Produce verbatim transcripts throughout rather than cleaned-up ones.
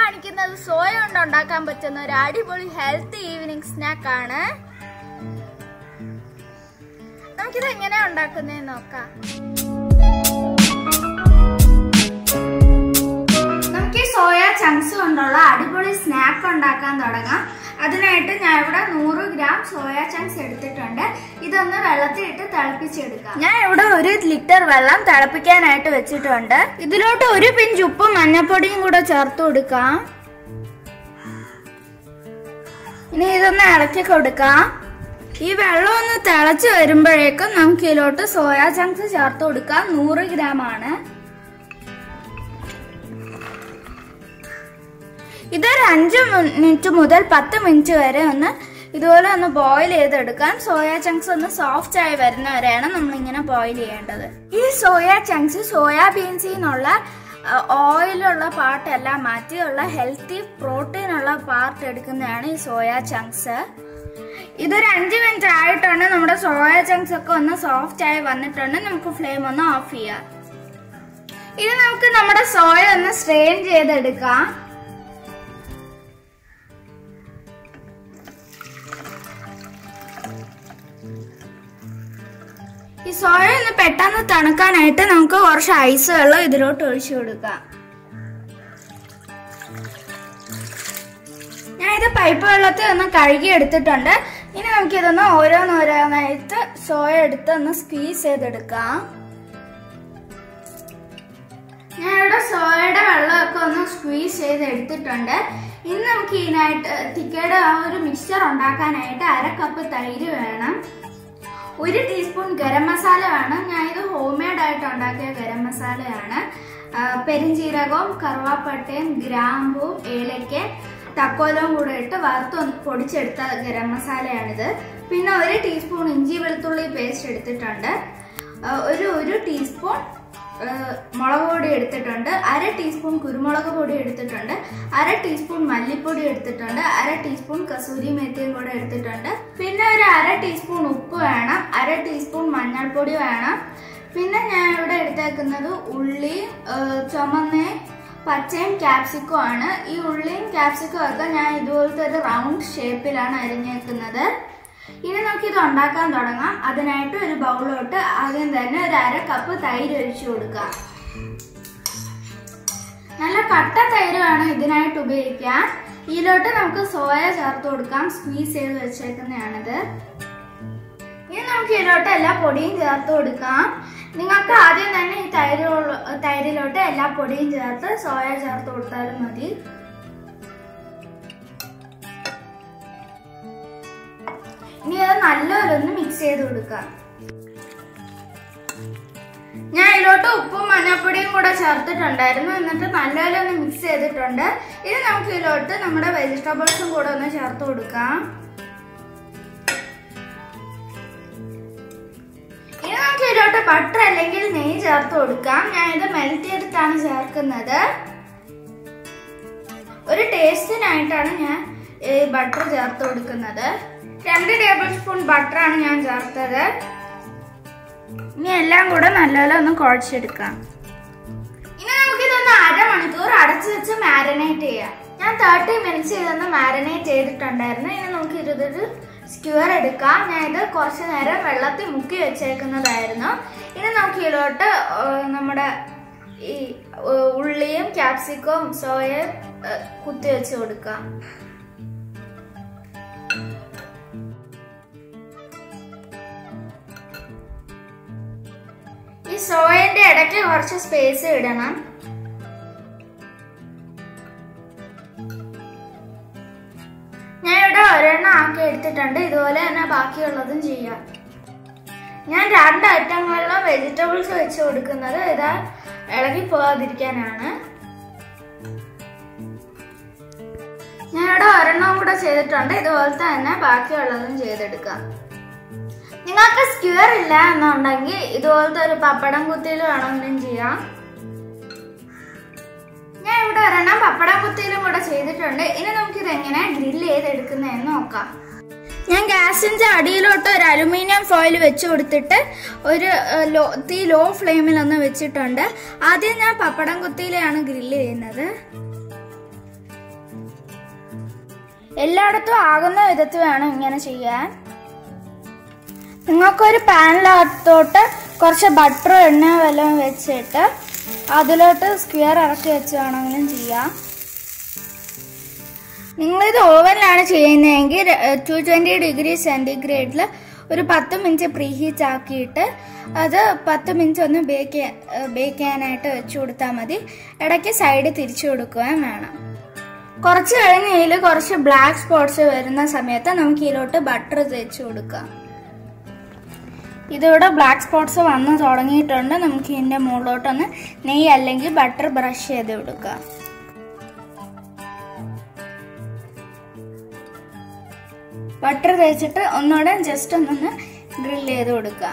കാണിക്കുന്നത് സോയ കൊണ്ട് ഉണ്ടാക്കാൻ പറ്റുന്ന ഒരു അടിപൊളി ഹെൽത്തി ഈവനിങ് സ്നാക്ക് ആണ്. നമുക്കിത് എങ്ങനെയാ ഉണ്ടാക്കുന്നതെന്ന് നോക്കാം. നമുക്ക് ഈ സോയ ചങ്ക്സ് കൊണ്ടുള്ള അടിപൊളി സ്നാക്ക് ഉണ്ടാക്കാൻ തുടങ്ങാം. അതിനായിട്ട് ഞാൻ ഇവിടെ നൂറ് ഗ്രാം സോയ ചങ്ക്സ് എടുത്തിട്ടുണ്ട്. ഇതൊന്ന് വെള്ളത്തിലിട്ട് തിളപ്പിച്ചെടുക്കാം. ഞാൻ ഇവിടെ ഒരു ലിറ്റർ വെള്ളം തിളപ്പിക്കാനായിട്ട് വെച്ചിട്ടുണ്ട്. ഇതിലോട്ട് ഒരു പിഞ്ച് ഉപ്പും മഞ്ഞൾപ്പൊടിയും കൂടെ ചേർത്ത് കൊടുക്കാം. ഇനി ഇതൊന്ന് ഇളക്കി കൊടുക്കാം. ഈ വെള്ളം ഒന്ന് തിളച്ച് വരുമ്പോഴേക്കും നമുക്ക് ഇതിലോട്ട് സോയ ചങ്ക്സ് ചേർത്ത് കൊടുക്കാം. നൂറ് ഗ്രാം ആണ്. ഇതൊരു അഞ്ച് മിനിറ്റ് മുതൽ പത്ത് മിനിറ്റ് വരെ ഒന്ന് ഇതുപോലെ ഒന്ന് ബോയിൽ ചെയ്തെടുക്കാം. സോയ ചങ്ക്സ് ഒന്ന് സോഫ്റ്റ് ആയി വരുന്നവരെയാണ് നമ്മളിങ്ങനെ ബോയിൽ ചെയ്യേണ്ടത്. ഈ സോയ ചങ്ക്സ് സോയാബീൻസിൽ നിന്നുള്ള ഓയിലുള്ള പാർട്ടെല്ലാം മാറ്റിയുള്ള ഹെൽത്തി പ്രോട്ടീൻ ഉള്ള പാർട്ട് എടുക്കുന്നതാണ് ഈ സോയ ചങ്ക്സ്. ഇതൊരു അഞ്ച് മിനിറ്റ് ആയിട്ടുണ്ട്. നമ്മുടെ സോയ ചങ്ക്സ് ഒക്കെ ഒന്ന് സോഫ്റ്റ് ആയി വന്നിട്ടുണ്ട്. നമുക്ക് ഫ്ലെയിം ഒന്ന് ഓഫ് ചെയ്യാം. ഇത് നമുക്ക് നമ്മുടെ സോയ ഒന്ന് സ്ട്രെയിൻ ചെയ്തെടുക്കാം. ഈ സോയ ഒന്ന് പെട്ടെന്ന് തണുക്കാനായിട്ട് നമുക്ക് കുറച്ച് ഐസ് വെള്ളം ഇതിലോട്ട് ഒഴിച്ചു കൊടുക്കാം. ഞാൻ ഇത് പൈപ്പ് വെള്ളത്തിൽ ഒന്ന് കഴുകി എടുത്തിട്ടുണ്ട്. ഇനി നമുക്ക് ഇതൊന്ന് ഓരോന്നോരോന്നായിട്ട് സോയ എടുത്ത് ഒന്ന് സ്ക്വീസ് ചെയ്തെടുക്കാം. ഞാൻ ഇവിടെ സോയയുടെ വെള്ളമൊക്കെ ഒന്ന് സ്ക്വീസ് ചെയ്ത് എടുത്തിട്ടുണ്ട്. ഇനി നമുക്ക് ഇതിനായിട്ട് തിക്കയുടെ ആ ഒരു മിക്സ്ചർ ഉണ്ടാക്കാനായിട്ട് അര കപ്പ് തൈര് വേണം. ഒരു ടീസ്പൂൺ ഗരം മസാല വേണം. ഞാൻ ഇത് ഹോം മെയ്ഡ് ആയിട്ട് ഉണ്ടാക്കിയ ഗരം മസാലയാണ്. പെരിഞ്ചീരകവും കറുവാപ്പട്ടയും ഗ്രാമ്പും ഏലക്ക തക്കോലവും കൂടെ ഇട്ട് വറുത്ത് പൊടിച്ചെടുത്ത ഗരം മസാലയാണിത്. പിന്നെ ഒരു ടീസ്പൂൺ ഇഞ്ചി വെളുത്തുള്ളി പേസ്റ്റ് എടുത്തിട്ടുണ്ട്. ഒരു ഒരു ടീസ്പൂൺ മുളക് പൊടി എടുത്തിട്ടുണ്ട്. അര ടീസ്പൂൺ കുരുമുളക് പൊടി എടുത്തിട്ടുണ്ട്. അര ടീസ്പൂൺ മല്ലിപ്പൊടി എടുത്തിട്ടുണ്ട്. അര ടീസ്പൂൺ കസൂരി മേത്തിയും കൂടെ എടുത്തിട്ടുണ്ട്. പിന്നെ ഒരു അര ടീസ്പൂൺ ഉപ്പ് വേണം. അര ടീസ്പൂൺ മഞ്ഞൾപ്പൊടി വേണം. പിന്നെ ഞാൻ ഇവിടെ എടുത്തേക്കുന്നത് ഉള്ളി, ചുമന്ന പച്ചയും ക്യാപ്സിക്കും ആണ്. ഈ ഉള്ളിയും ക്യാപ്സിക്കും ഒക്കെ ഞാൻ ഇതുപോലത്തെ ഒരു റൗണ്ട് ഷേപ്പിലാണ് അരിഞ്ഞേക്കുന്നത്. ഇനി നമുക്ക് ഇത് ഉണ്ടാക്കാൻ തുടങ്ങാം. അതിനായിട്ട് ഒരു ബൗളിലോട്ട് ആദ്യം തന്നെ ഒരു അര കപ്പ് തൈര് ഒഴിച്ചു കൊടുക്കാം. നല്ല കട്ട തൈര് വേണം ഇതിനായിട്ട് ഉപയോഗിക്കാൻ. ഇതിലോട്ട് നമുക്ക് സോയ ചേർത്ത് കൊടുക്കാം. സ്ക്വീസ് ചെയ്ത് വെച്ചേക്കുന്നതാണിത്. ഇനി നമുക്ക് ഇതിലോട്ട് എല്ലാ പൊടിയും ചേർത്ത് കൊടുക്കാം. നിങ്ങൾക്ക് ആദ്യം തന്നെ ഈ തൈര് തൈരിലോട്ട് എല്ലാ പൊടിയും ചേർത്ത് സോയ ചേർത്ത് കൊടുത്താലും മതി. ഇനി അത് നല്ലപോലെ ഒന്ന് മിക്സ് ചെയ്ത് കൊടുക്കാം. ഞാൻ ഇതിലോട്ട് ഉപ്പും മഞ്ഞൾപ്പൊടിയും കൂടെ ചേർത്തിട്ടുണ്ടായിരുന്നു. എന്നിട്ട് നല്ലപോലെ ഒന്ന് മിക്സ് ചെയ്തിട്ടുണ്ട്. ഇനി നമുക്ക് ഇതിലോട്ട് നമ്മുടെ വെജിറ്റബിൾസും കൂടെ ഒന്ന് ചേർത്ത് കൊടുക്കാം. ഇനി നമുക്ക് ഇതിലോട്ട് ബട്ടർ അല്ലെങ്കിൽ നെയ്യ് ചേർത്ത് കൊടുക്കാം. ഞാൻ ഇത് മെൽറ്റ് ചെയ്തിട്ടാണ് ചേർക്കുന്നത്. ഒരു ടേസ്റ്റിനായിട്ടാണ് ഞാൻ ഈ ബട്ടർ ചേർത്ത് കൊടുക്കുന്നത്. രണ്ട് ടേബിൾ സ്പൂൺ ബട്ടറാണ് ഞാൻ ചേർത്തത്. ഇനി എല്ലാം കൂടെ നല്ലപോലെ ഒന്ന് കുഴച്ചെടുക്കാം. ഇനി നമുക്കിതൊന്ന് അരമണിക്കൂർ അടച്ചു വെച്ച് മാരിനേറ്റ് ചെയ്യാം. ഞാൻ തേർട്ടി മിനിറ്റ്സ് ഇതൊന്ന് മാരിനേറ്റ് ചെയ്തിട്ടുണ്ടായിരുന്നു. ഇനി നമുക്ക് ഇതൊരു സ്ക്യൂർ എടുക്കാം. ഞാൻ ഇത് കുറച്ച് നേരം വെള്ളത്തിൽ മുക്കി വെച്ചേക്കുന്നതായിരുന്നു. ഇനി നമുക്ക് ഇതിലോട്ട് നമ്മുടെ ഈ ഉള്ളിയും ക്യാപ്സിക്കവും സോയയും കുത്തി വെച്ച് കൊടുക്കാം. ഈ സോയന്റെ ഇടയ്ക്ക് കുറച്ച് സ്പേസ് ഇടണം. ഞാൻ ഇവിടെ ഒരെണ്ണം ആക്കി എടുത്തിട്ടുണ്ട്. ഇതുപോലെ തന്നെ ബാക്കിയുള്ളതും ചെയ്യാം. ഞാൻ രണ്ട് ഐറ്റങ്ങളിലും വെജിറ്റബിൾസ് വെച്ച് കൊടുക്കുന്നത് ഇതാ ഇളകി പോകാതിരിക്കാനാണ്. ഞാൻ ഇവിടെ ഒരെണ്ണം കൂടെ ചെയ്തിട്ടുണ്ട്. ഇതുപോലത്തെ തന്നെ ബാക്കിയുള്ളതും ചെയ്തെടുക്കാം. നിങ്ങൾക്ക് സ്ക്യൂർ ഇല്ല എന്നുണ്ടെങ്കിൽ ഇതുപോലത്തെ ഒരു പപ്പടം കുത്തിയിൽ വേണമെങ്കിലും ചെയ്യാം. ഞാൻ ഇവിടെ ഒരെണ്ണം പപ്പടം കുത്തിയിലും കൂടെ ചെയ്തിട്ടുണ്ട്. ഇനി നമുക്കിത് എങ്ങനെ ഗ്രില്ല് ചെയ്തെടുക്കുന്നതെന്ന് നോക്കാം. ഞാൻ ഗ്യാസിന്റെ അടിയിലോട്ട് ഒരു അലുമിനിയം ഫോയിൽ വെച്ച് കൊടുത്തിട്ട് ഒരു ലോ തീ ലോ ഫ്ലെയിമിൽ ഒന്ന് വെച്ചിട്ടുണ്ട്. ആദ്യം ഞാൻ പപ്പടം കുത്തിയിലാണ് ഗ്രില്ല് ചെയ്യുന്നത്. എല്ലായിടത്തും ആകുന്ന വിധത്തിൽ വേണം ഇങ്ങനെ ചെയ്യാൻ. നിങ്ങൾക്കൊരു പാനിനകത്തോട്ട് കുറച്ച് ബട്ടറോ എണ്ണയോ വല്ലതും വെച്ചിട്ട് അതിലോട്ട് സ്ക്വയർ ഇറക്കി വെച്ച് വേണമെങ്കിലും ചെയ്യാം. നിങ്ങളിത് ഓവനിലാണ് ചെയ്യുന്നതെങ്കിൽ ടു ട്വൻറ്റി ഡിഗ്രി സെൻറ്റിഗ്രേഡിൽ ഒരു പത്ത് മിനിറ്റ് പ്രീ ഹീറ്റ് ആക്കിയിട്ട് അത് പത്ത് മിനിറ്റ് ഒന്ന് ബേക്ക് ബേക്ക് ചെയ്യാനായിട്ട് വെച്ച് കൊടുത്താൽ മതി. ഇടയ്ക്ക് സൈഡ് തിരിച്ചു കൊടുക്കുകയും വേണം. കുറച്ച് കഴിഞ്ഞ് ഇതിൽ കുറച്ച് ബ്ലാക്ക് സ്പോട്ട്സ് വരുന്ന സമയത്ത് നമുക്ക് ഇതിലോട്ട് ബട്ടർ തേച്ച് കൊടുക്കാം. ഇതിവിടെ ബ്ലാക്ക് സ്പോട്ട്സ് വന്ന് തുടങ്ങിയിട്ടുണ്ട്. നമുക്ക് ഇതിൻ്റെ മുകളിലോട്ടൊന്ന് നെയ്യ് അല്ലെങ്കിൽ ബട്ടർ ബ്രഷ് ചെയ്ത് കൊടുക്കാം. ബട്ടർ തേച്ചിട്ട് ഒന്നുകൂടെ ജസ്റ്റ് ഒന്നൊന്ന് ഗ്രിൽ ചെയ്ത് കൊടുക്കാം.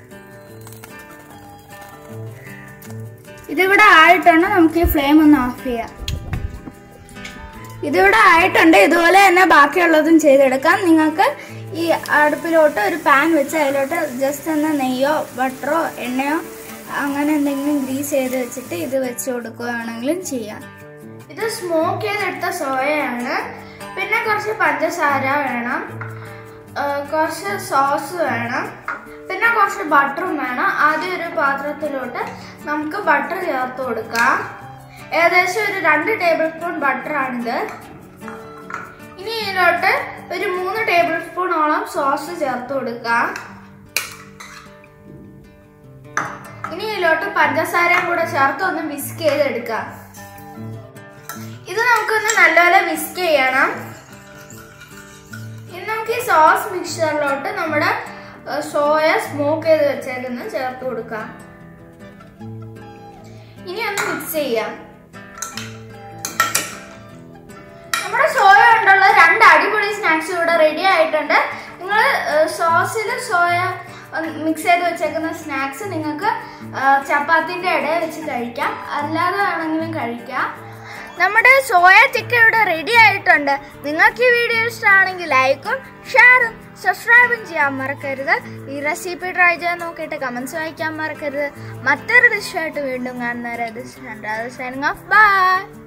ഇതിവിടെ ആയിട്ടുണ്ട്. നമുക്ക് ഈ ഫ്ലെയിം ഒന്ന് ഓഫ് ചെയ്യാം. ഇതിവിടെ ആയിട്ടുണ്ട്. ഇതുപോലെ തന്നെ ബാക്കിയുള്ളതും ചെയ്തെടുക്കാം. നിങ്ങൾക്ക് ഈ അടുപ്പിലോട്ട് ഒരു പാൻ വെച്ച് അതിലോട്ട് ജസ്റ്റ് ഒന്ന് നെയ്യോ ബട്ടറോ എണ്ണയോ അങ്ങനെ എന്തെങ്കിലും ഗ്രീസ് ചെയ്ത് വെച്ചിട്ട് ഇത് വെച്ച് കൊടുക്കുകയാണെങ്കിലും ചെയ്യാം. ഇത് സ്മോക്ക് ചെയ്തെടുത്ത സോയയാണ്. പിന്നെ കുറച്ച് പഞ്ചസാര വേണം, കുറച്ച് സോസ് വേണം, പിന്നെ കുറച്ച് ബട്ടറും വേണം. ആദ്യം ഒരു പാത്രത്തിലോട്ട് നമുക്ക് ബട്ടർ ചേർത്ത് കൊടുക്കാം. ഏകദേശം ഒരു രണ്ട് ടേബിൾ സ്പൂൺ ബട്ടറാണിത്. ഇനി ഇതിലോട്ട് ഒരു മൂന്ന് ടേബിൾ സ്പൂണോളം സോസ് ചേർത്ത് കൊടുക്കാം. ഇനി ഇതിലോട്ട് പഞ്ചസാരയും കൂടെ ചേർത്ത് ഒന്ന് വിസ്ക് ചെയ്തെടുക്കാം. ഇത് നമുക്കൊന്ന് നല്ലപോലെ വിസ്ക് ചെയ്യണം. ഇനി നമുക്ക് ഈ സോസ് മിക്സ്ചറിലോട്ട് നമ്മുടെ സോയ സ്മോക്ക് ചെയ്ത് വെച്ചേക്കുന്നത് ചേർത്ത് കൊടുക്കാം. ഇനി ഒന്ന് മിക്സ് ചെയ്യാം. നമ്മുടെ സോയ കൊണ്ടുള്ള രണ്ട് അടിപൊളി സ്നാക്സ് ഇവിടെ റെഡി ആയിട്ടുണ്ട്. നിങ്ങൾ സോസിൽ സോയ മിക്സ് ചെയ്ത് വെച്ചേക്കുന്ന സ്നാക്സ് നിങ്ങൾക്ക് ചപ്പാത്തിൻ്റെ ഇടയിൽ വെച്ച് കഴിക്കാം, അല്ലാതെ വേണമെങ്കിലും കഴിക്കാം. നമ്മുടെ സോയ ചിക്കൻ ഇവിടെ റെഡി ആയിട്ടുണ്ട്. നിങ്ങൾക്ക് ഈ വീഡിയോ ഇഷ്ടമാണെങ്കിൽ ലൈക്കും ഷെയറും സബ്സ്ക്രൈബും ചെയ്യാൻ മറക്കരുത്. ഈ റെസിപ്പി ട്രൈ ചെയ്യാൻ നോക്കിയിട്ട് കമൻസ് വായിക്കാൻ മറക്കരുത്. മറ്റൊരു ഡിഷായിട്ട് വീണ്ടും കാണുന്നവരെ. ബൈ.